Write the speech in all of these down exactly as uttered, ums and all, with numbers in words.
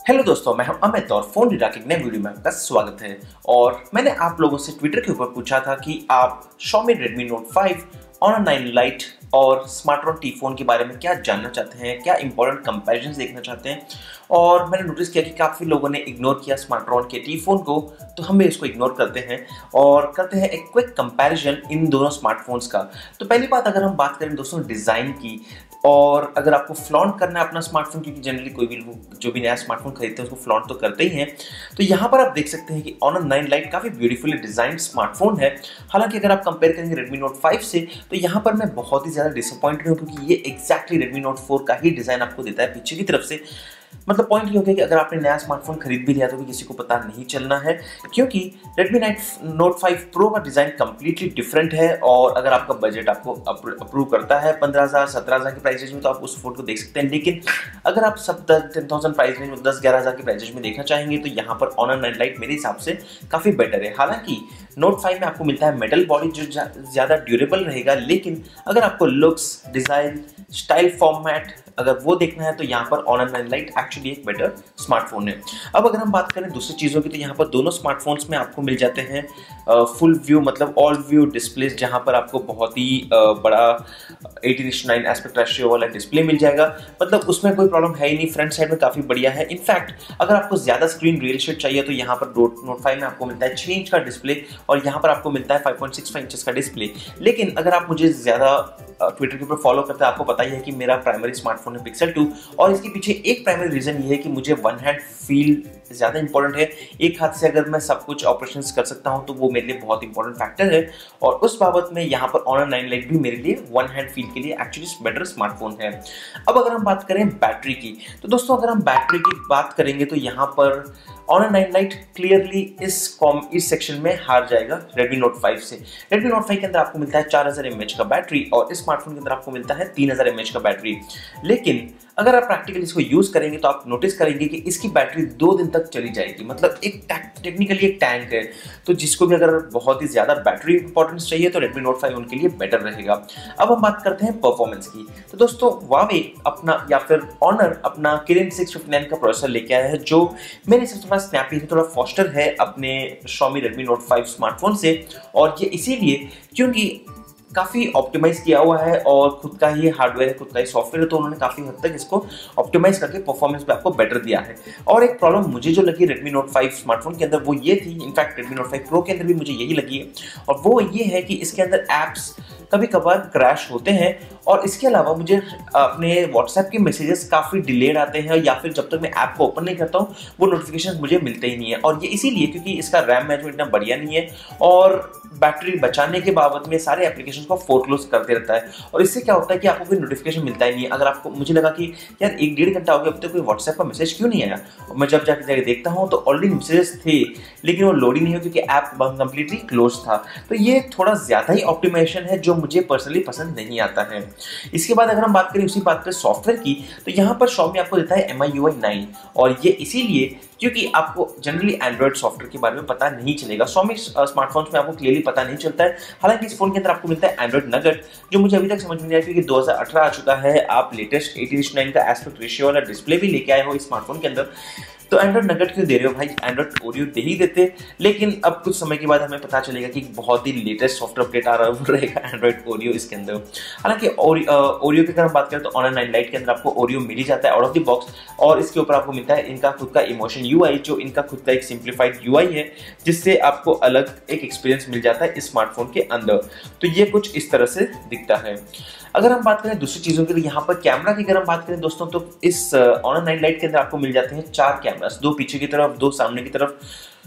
Hello दोस्तों, मैं हूं अमित और फोन रीडा के नए वीडियो में आपका स्वागत है। और मैंने आप लोगों से ट्विटर के ऊपर पूछा था कि आप Xiaomi Redmi Note five, Honor nine Lite और स्मार्टफोन टी फोन के बारे में क्या जानना चाहते हैं, क्या इंपॉर्टेंट कंपैरिजंस देखना चाहते हैं। और मैंने नोटिस किया कि काफ़ी लोगों ने इग्नोर किया स्मार्टफोन के टी फोन को, तो हम भी इसको इग्नोर करते हैं और करते हैं एक क्विक कंपैरिजन इन दोनों स्मार्टफोन्स का। तो पहली बात, अगर हम बात करें दोस्तों डिज़ाइन की, और अगर आपको फ्लॉन्ट करना है अपना स्मार्टफोन, क्योंकि जनरली कोई भी जो भी नया स्मार्टफोन खरीदते हैं उसको फ्लॉन्ट तो करते ही हैं, तो यहाँ पर आप देख सकते हैं कि Honor नाइन Lite काफ़ी ब्यूटीफुली डिजाइन स्मार्टफोन है। हालांकि अगर आप कंपेयर करेंगे Redmi Note फाइव से, तो यहाँ पर मैं बहुत ही ज़्यादा डिसअपॉइंटेड हूँ, क्योंकि ये एक्जैक्टली Redmi Note फोर का ही डिज़ाइन आपको देता है पीछे की तरफ से। मतलब पॉइंट ये हो गया कि अगर आपने नया स्मार्टफोन खरीद भी लिया तो भी किसी को पता नहीं चलना है, क्योंकि Redmi Note फाइव Pro का डिज़ाइन कम्प्लीटली डिफरेंट है। और अगर आपका बजट आपको अप्रूव करता है पंद्रह हज़ार सत्रह हज़ार की प्राइस रेंज में, तो आप उस फोन को देख सकते हैं। लेकिन अगर आप सब टेन थाउजेंड प्राइस रेंज में दस ग्यारह हज़ार की प्राइस रेंज में देखना चाहेंगे, तो यहाँ पर Honor नाइन Lite मेरे हिसाब से काफ़ी बेटर है। हालांकि Note फाइव में आपको मिलता है मेटल बॉडी जो ज़्यादा ड्यूरेबल रहेगा, लेकिन अगर आपको लुक्स, डिज़ाइन, स्टाइल, फॉर्मेट अगर वो देखना है, तो यहाँ पर Honor नाइन Lite एक्चुअली एक बेटर स्मार्टफोन है। अब अगर हम बात करें दूसरी चीज़ों की, तो यहाँ पर दोनों स्मार्टफोन्स में आपको मिल जाते हैं फुल व्यू, मतलब ऑल व्यू डिस्प्ले, जहाँ पर आपको बहुत ही uh, बड़ा eighteen is to nine aspect ratio वाला डिस्प्ले मिल जाएगा। मतलब उसमें कोई प्रॉब्लम है ही नहीं, फ्रंट साइड में काफ़ी बढ़िया है। इनफैक्ट अगर आपको ज़्यादा स्क्रीन रियल शेट चाहिए, तो यहाँ पर नोट फाइव में आपको मिलता है छः इंच का डिस्प्ले, और यहाँ पर आपको मिलता है five point six five inches का डिस्प्ले। लेकिन अगर आप मुझे ज़्यादा ट्विटर के ऊपर फॉलो करते हैं, आपको पता ही है कि मेरा प्राइमरी स्मार्टफोन है पिक्सल टू, और इसके पीछे एक प्राइमरी रीजन ये है कि मुझे वन हैंड फील ज़्यादा इंपॉर्टेंट है। एक हाथ से अगर मैं सब कुछ ऑपरेशंस कर सकता हूं, तो वो मेरे लिए बहुत इंपॉर्टेंट फैक्टर है। और उस बाबत में यहाँ पर Honor नाइन Lite भी मेरे लिए वन हैंड फील के लिए एक्चुअली बेटर स्मार्टफोन है। अब अगर हम बात करें बैटरी की, तो दोस्तों अगर हम बैटरी की बात करेंगे, तो यहाँ पर Honor नाइन Lite क्लियरली इस कॉम इस सेक्शन में हार जाएगा Redmi Note फाइव से। Redmi Note फाइव के अंदर आपको मिलता है चार हज़ार एम एच का बैटरी, और इस स्मार्टफोन के अंदर आपको मिलता है तीन हज़ार एम एच का बैटरी। लेकिन अगर आप प्रैक्टिकली इसको यूज करेंगे, तो आप नोटिस करेंगे कि इसकी बैटरी दो दिन तक चली जाएगी। मतलब एक टेक्निकली एक टैंक है, तो जिसको भी अगर बहुत ही ज़्यादा बैटरी इंपॉर्टेंस चाहिए, तो Redmi Note फाइव उनके लिए बेटर रहेगा। अब हम बात करते हैं परफॉर्मेंस की, तो दोस्तों Huawei अपना या फिर Honor अपना Kirin सिक्स फिफ्टी नाइन का प्रोसेसर लेके आया है, जो मेरे से थोड़ा स्नैपी है, थोड़ा फास्टर है अपने Xiaomi Redmi Note five smartphone से। और ये इसीलिए क्योंकि काफ़ी ऑप्टिमाइज किया हुआ है, और खुद का ही हार्डवेयर है, खुद का ही सॉफ्टवेयर है, तो उन्होंने काफ़ी हद तक इसको ऑप्टिमाइज करके परफॉर्मेंस पे आपको बेटर दिया है। और एक प्रॉब्लम मुझे जो लगी Redmi Note फाइव स्मार्टफोन के अंदर, वो ये थी, in fact Redmi Note five Pro के अंदर भी मुझे यही लगी है, और वो ये है कि इसके अंदर ऐप्स कभी कभार क्रैश होते हैं। और इसके अलावा मुझे अपने व्हाट्सएप के मैसेजेस काफ़ी डिलेड आते हैं, या फिर जब तक मैं ऐप को ओपन नहीं करता हूँ वो नोटिफिकेशन मुझे मिलते ही नहीं है। और ये इसीलिए क्योंकि इसका रैम मैनेजमेंट इतना बढ़िया नहीं है, और बैटरी बचाने के बाबत में सारे एप्लीकेशन को फोरक्लोज करते रहता है। और इससे क्या होता है कि आपको कोई नोटिफिकेशन मिलता ही नहीं है। अगर आपको मुझे लगा कि यार एक डेढ़ घंटा हो गया, अब तक कोई व्हाट्सएप का मैसेज क्यों नहीं आया, और मैं जब जाकर जाके देखता हूँ तो ऑलरेडी मैसेजेस थे, लेकिन वो लोड ही नहीं हो, क्योंकि ऐप कंप्लीटली क्लोज था। तो ये थोड़ा ज़्यादा ही ऑप्टिमाइजेशन है, जो मुझे पर्सनली पसंद नहीं आता है। इसके बाद अगर हम बात करें उसी बात पर सॉफ्टवेयर की, तो यहाँ पर Xiaomi आपको देता है M I U I nine, और ये इसीलिए क्योंकि आपको जनरली एंड्रॉइड सॉफ्टवेयर के बारे में पता नहीं चलेगा। Xiaomi स्मार्टफोन्स में आपको क्लियरली पता नहीं चलता है। हालांकि इस फोन के अंदर आपको मिलता है एंड्रॉइड नगेट, जो मुझे अभी तक समझ में नहीं आया, क्योंकि दो हज़ार अठारह आ चुका है, आप latest eighteen is to nine का एस्पेक्ट रेशियो वाला डिस्प्ले भी लेके आए हो इस स्मार्टफोन के अंदर, तो एंड्रॉइड नगेट क्यों दे रहे हो भाई, एंड्रॉइड ओरियो दे ही देते। लेकिन अब कुछ समय के बाद हमें पता चलेगा कि बहुत ही लेटेस्ट सॉफ्टवेयर अपडेट आ रहा रहेगा एंड्रॉइड ओरियो इसके अंदर। हालांकि ओरियो की अगर हम बात करें, तो Honor नाइन Lite के अंदर आपको ओरियो मिल ही जाता है आउट ऑफ द बॉक्स, और इसके ऊपर आपको मिलता है इनका खुद का इमोशन यूआई, जो इनका खुद का एक सिंप्लीफाइड यूआई है, जिससे आपको अलग एक एक्सपीरियंस मिल जाता है इस स्मार्टफोन के अंदर। तो ये कुछ इस तरह से दिखता है। अगर हम बात करें दूसरी चीज़ों की, तो यहाँ पर कैमरा की अगर हम बात करें दोस्तों, तो इस Honor नाइन Lite के अंदर आपको मिल जाते हैं चार कैमरास, दो पीछे की तरफ, दो सामने की तरफ।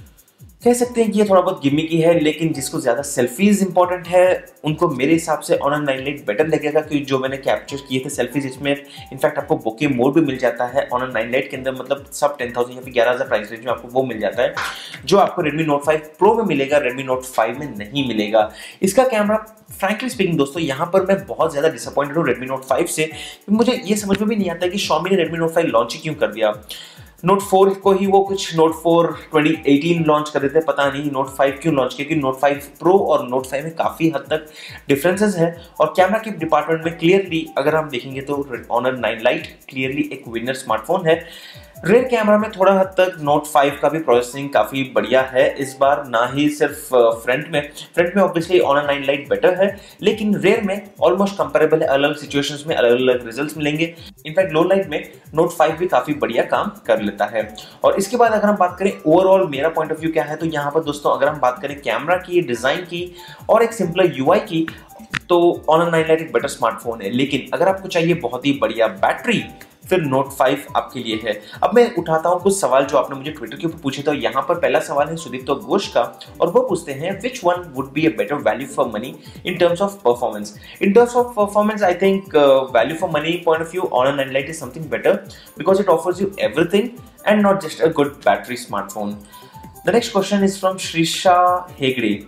कह सकते हैं कि ये थोड़ा बहुत गिमिकी है, लेकिन जिसको ज़्यादा सेल्फीज इंपॉर्टेंट है उनको मेरे हिसाब से Honor नाइन Lite बेटर लगेगा, क्योंकि जो मैंने कैप्चर किए थे सेल्फीज, इसमें इनफैक्ट आपको बोके मोड भी मिल जाता है Honor नाइन Lite के अंदर। मतलब सब टेन थाउजेंड या फिर ग्यारह हज़ार प्राइस रेंज में आपको वो मिल जाता है, जो आपको Redmi Note फाइव Pro में मिलेगा, Redmi Note फाइव में नहीं मिलेगा। इसका कैमरा फ्रैंकली स्पीकिंग दोस्तों, यहाँ पर मैं बहुत ज़्यादा डिसअपॉइंटेड हूँ Redmi Note फाइव से। मुझे ये समझ में भी नहीं आता है कि Xiaomi ने Redmi Note फाइव लॉन्च ही क्यों कर दिया। नोट फोर को ही वो कुछ Note four twenty eighteen launch कर देते हैं, पता नहीं नोट फाइव क्यों लॉन्च किया, क्योंकि नोट फाइव प्रो और नोट फाइव में काफ़ी हद तक डिफरेंसेस है। और कैमरा के डिपार्टमेंट में क्लियरली अगर हम देखेंगे तो Honor नाइन Lite क्लियरली एक विनर स्मार्टफोन है। रेयर कैमरा में थोड़ा हद तक नोट फाइव का भी प्रोसेसिंग काफ़ी बढ़िया है इस बार, ना ही सिर्फ फ्रंट में फ्रंट में obviously Honor nine Lite better है, लेकिन रेयर में ऑलमोस्ट कंपेरेबल है। अलग अलग सिचुएशंस में अलग अलग रिजल्ट्स मिलेंगे। इनफैक्ट लो लाइट में नोट फाइव भी काफ़ी बढ़िया काम कर लेता है। और इसके बाद अगर हम बात करें ओवरऑल मेरा पॉइंट ऑफ व्यू क्या है, तो यहाँ पर दोस्तों अगर हम बात करें कैमरा की, डिज़ाइन की और एक सिंपलर यूआई की, तो ऑनर नाइन लाइट एक बेटर स्मार्टफोन है। लेकिन अगर आपको चाहिए बहुत ही बढ़िया बैटरी, फिर नोट फाइव आपके लिए है। अब मैं उठाता हूं कुछ सवाल जो आपने मुझे ट्विटर के ऊपर पूछे थे। यहाँ पर पहला सवाल है सुदीप्तो घोष का, और वो पूछते हैं which one would be a better value for money in terms of performance. In terms of performance I think value for money point of view Honor nine Lite is something better because it offers you everything and not just a good battery smartphone. The next question is from Shrisha Hegde,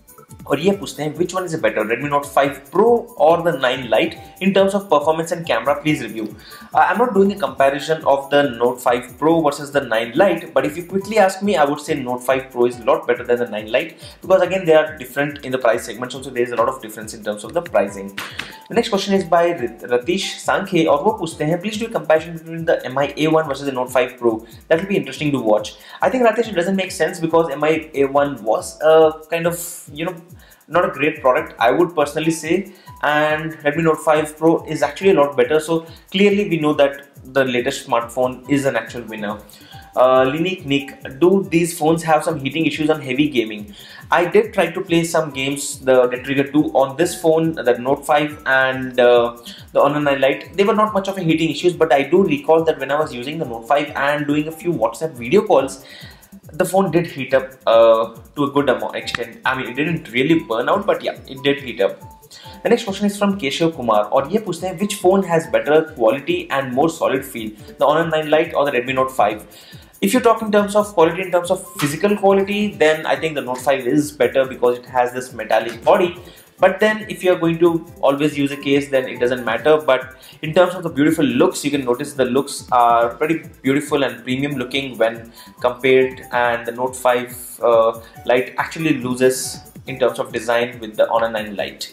और ये पूछते हैं which one is better, Redmi Note five Pro और the nine Lite in terms of performance and camera, please review. uh, I'm not doing a comparison of the Note five Pro versus the nine Lite, but if you quickly ask me, I would say Note five Pro is a lot better than the nine Lite because again they are different in the price segments, also there is a lot of difference in terms of the pricing. The next question is by Ratish Sankhe, और वो पूछते हैं please do a comparison between the M I A one versus the Note five Pro. That will be interesting to watch. I think Ratish, it doesn't make sense because M I A one was a kind of, you know, not a great product, I would personally say, and Redmi Note five Pro is actually a lot better. So clearly we know that the latest smartphone is an actual winner. Uh, Linik Nick, do these phones have some heating issues on heavy gaming? I did try to play some games, the Dead Trigger two on this phone, the Note five and uh, the Honor nine Lite. They were not much of a heating issues, but I do recall that when I was using the Note five and doing a few WhatsApp video calls, the phone did heat up uh, to a good amount extent. I mean, it didn't really burn out, but yeah, it did heat up. The next question is from Keshav Kumar, और ये पूछते हैं which phone has better quality and more solid feel, the Honor nine Lite or the Redmi Note five? If you talk in terms of quality, in terms of physical quality, then I think the Note five is better because it has this metallic body. But then if you are going to always use a case, then it doesn't matter. But in terms of the beautiful looks, you can notice the looks are pretty beautiful and premium looking when compared, and the Note five uh, Lite actually loses in terms of design with the Honor nine Lite.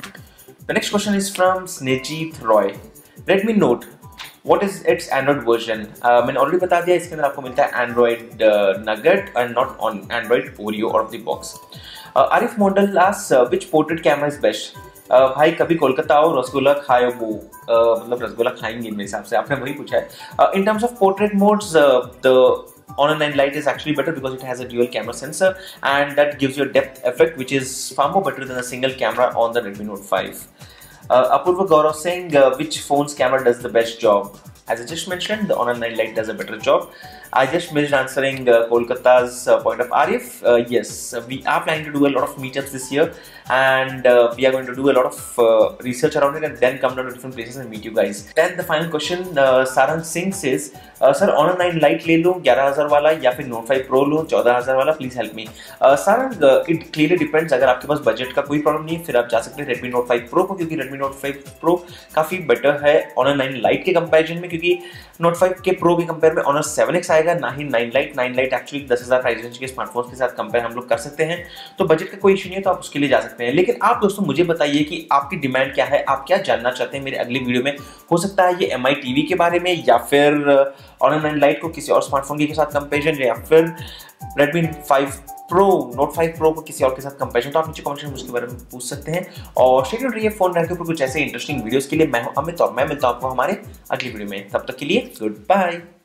The next question is from Snejit Roy. Redmi Note, what is its Android version? Uh, मैंने already बता दिया, इसके अंदर आपको मिलता है Android uh, Nugget and not on Android Oreo out of the box. uh, Arif Mondal asks uh, which portrait camera is best? uh, भाई कभी कोलकाता आओ, रसगुल्ला खाओ, वो uh, मतलब रसगुल्ला खाएंगे मेरे हिसाब से, आपने वही पूछा है. uh, in terms of portrait modes, uh, the Honor nine Lite is actually better because it has a dual camera sensor and that gives you a depth effect which is far more better than a single camera on the Redmi Note five. Uh, Apurva Gaurav saying uh, which phone's camera does the best job? As I just mentioned, the Honor nine Lite does a better job. I just missed answering uh, Kolkata's uh, point of Arif. Uh, yes, we are planning to do a lot of meetups this year, and uh, we are going to do a lot of uh, research around it and then come down to different places and meet you guys. Then the final question, uh, Sarang Singh says, uh, Sir, Honor nine Lite ले लूँ ग्यारह हज़ार वाला या फिर Note five Pro लूँ चौदह हज़ार वाला, please help me. uh, Sarang, uh, it clearly depends. अगर आपके पास बजट का कोई प्रॉब्लम नहीं है, फिर आप जा सकते हैं Redmi Note फाइव Pro को, क्योंकि Redmi Note फाइव Pro काफ़ी बेटर है Honor नाइन Lite के कंपैरिजन में, क्योंकि Note फाइव के Pro के कंपेयर में Honor सेवन एक्स आएगा, ना ही nine Lite. Nine Lite actually दस हज़ार प्राइस रेंज के स्मार्टफोन्स के साथ कंपेयर हम लोग कर सकते हैं, तो बजट का कोई इशू नहीं है, तो आप उसके लिए जा सकते हैं. लेकिन आप दोस्तों मुझे बताइए कि आपकी डिमांड क्या है, आप क्या जानना चाहते हैं मेरे अगली वीडियो में. हो सकता है ये एम आई टीवी के बारे में, या फिर Honor नाइन Lite को किसी और स्मार्टफोन के साथ कंपेरिजन, या फिर Redmi five Pro, Note five Pro को किसी और के साथ कंपेरिजन. तो आप नीचे कमेंट में उसके बारे में पूछ सकते हैं. और स्टे ट्यून्ड रहिए फोन रैंक के ऊपर कुछ ऐसे इंटरेस्टिंग वीडियोस के लिए. मैं हूं अमित और मैं मिलता हूं आपको हमारे अगली वीडियो में. तब तक के लिए गुड बाय.